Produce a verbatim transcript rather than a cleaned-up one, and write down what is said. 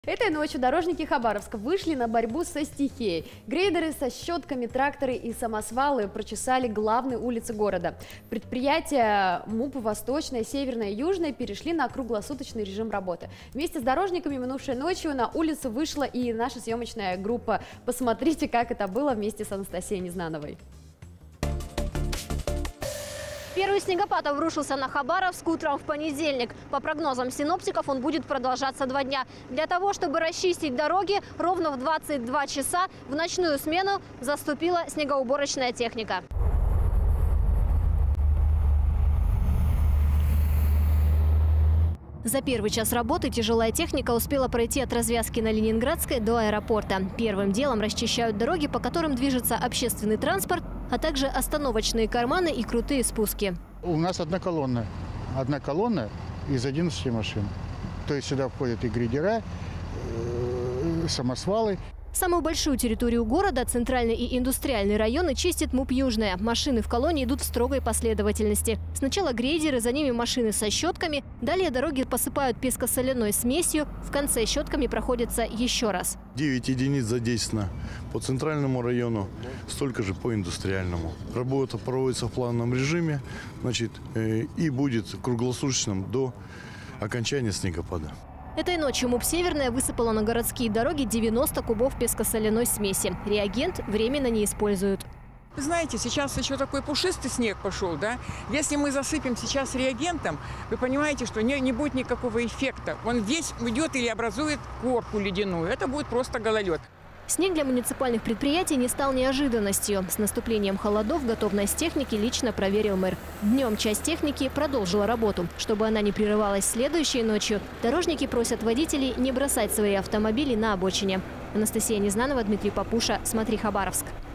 Этой ночью дорожники Хабаровска вышли на борьбу со стихией. Грейдеры со щетками, тракторы и самосвалы прочесали главные улицы города. Предприятия МУП «Восточная», «Северная» и «Южная» перешли на круглосуточный режим работы. Вместе с дорожниками минувшей ночью на улицу вышла и наша съемочная группа. Посмотрите, как это было вместе с Анастасией Незнановой. Первый снегопад обрушился на Хабаровск утром в понедельник. По прогнозам синоптиков, он будет продолжаться два дня. Для того, чтобы расчистить дороги, ровно в двадцать два часа в ночную смену заступила снегоуборочная техника. За первый час работы тяжелая техника успела пройти от развязки на Ленинградской до аэропорта. Первым делом расчищают дороги, по которым движется общественный транспорт, а также остановочные карманы и крутые спуски. У нас одна колонна. Одна колонна из одиннадцати машин. То есть сюда входят и грейдера, и самосвалы. Самую большую территорию города, центральный и индустриальный районы, чистит МУП «Южная». Машины в колонне идут в строгой последовательности. Сначала грейдеры, за ними машины со щетками. Далее дороги посыпают песко-соляной смесью. В конце щетками проходятся еще раз. девять единиц задействовано по центральному району, столько же по индустриальному. Работа проводится в плановом режиме, значит, и будет круглосуточным до окончания снегопада. Этой ночью МУП «Северная» высыпала на городские дороги девяносто кубов песко-соляной смеси. Реагент временно не используют. Знаете, сейчас еще такой пушистый снег пошел, да? Если мы засыпем сейчас реагентом, вы понимаете, что не, не будет никакого эффекта. Он весь уйдет или образует корку ледяную. Это будет просто гололед. Снег для муниципальных предприятий не стал неожиданностью. С наступлением холодов готовность техники лично проверил мэр. Днем часть техники продолжила работу. Чтобы она не прерывалась следующей ночью, дорожники просят водителей не бросать свои автомобили на обочине. Анастасия Незнанова, Дмитрий Папуша. Смотри, Хабаровск.